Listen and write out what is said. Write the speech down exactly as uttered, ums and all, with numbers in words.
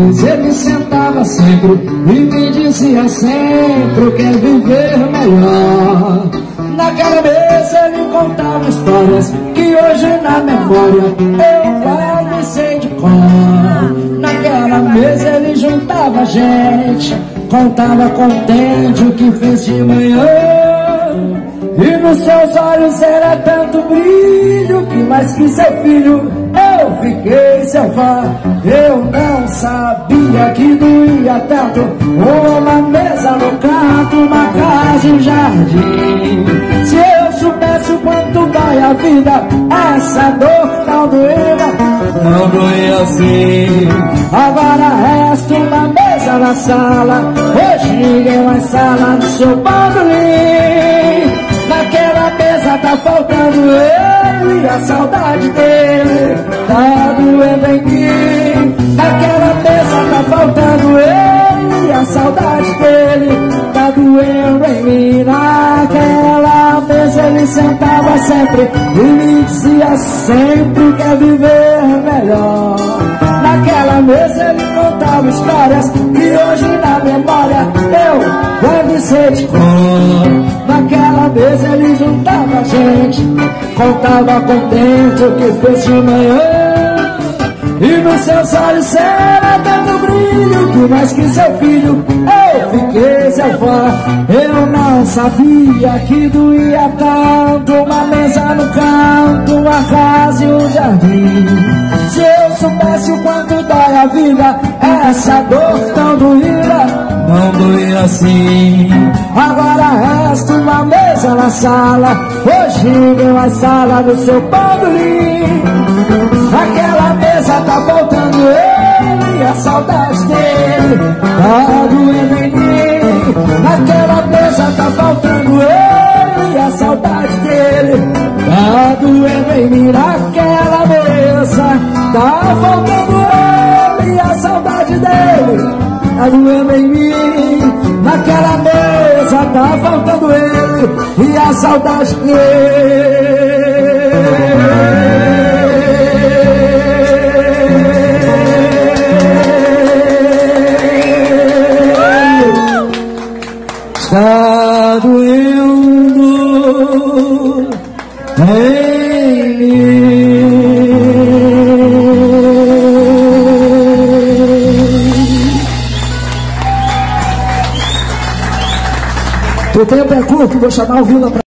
vezes ele sentava sempre e me dizia sempre: quer viver melhor. Naquela mesa ele contava histórias que hoje na memória eu guardo e sei de cor. Naquela mesa ele juntava gente, contava contente o que fez de manhã. E nos seus olhos era tanto brilho que mais que seu filho eu fiquei seu fã. Eu não sabia que doía tanto uma mesa no canto, uma casa e um jardim. Se eu soubesse o quanto dói a vida, essa dor não doía, não doía assim. Agora resta uma mesa na sala, hoje ninguém mais fala no seu bandolim. Naquela mesa tá faltando ele e a saudade dele tá doendo em mim. Naquela mesa tá faltando ele e a saudade dele tá doendo em mim. Naquela mesa ele sentava sempre e me dizia sempre: quer viver melhor. Naquela mesa ele contava histórias que hoje na memória eu deve ser de cor. Naquela mesa ele juntava gente, contava contente o que fez de manhã. E nos seus olhos era tanto brilho que mais que seu filho eu fiquei seu fã. Eu não sabia que doía tanto uma mesa no canto, uma casa e um jardim. Se eu soubesse o quanto dói a vida, essa dor tão doída não doía assim. Agora resta uma mesa na sala, hoje ninguém mais fala do seu bandolim. Naquela mesa tá faltando ele e a saudade dele tá doendo em mim. Naquela mesa tá faltando ele e a saudade dele tá doendo em mim. Naquela mesa tá faltando ele e a saudade dele tá doendo em mim. Naquela mesa tá faltando ele e a saudade dele. Está doendo em mim. O tempo é curto, vou chamar o Vila pra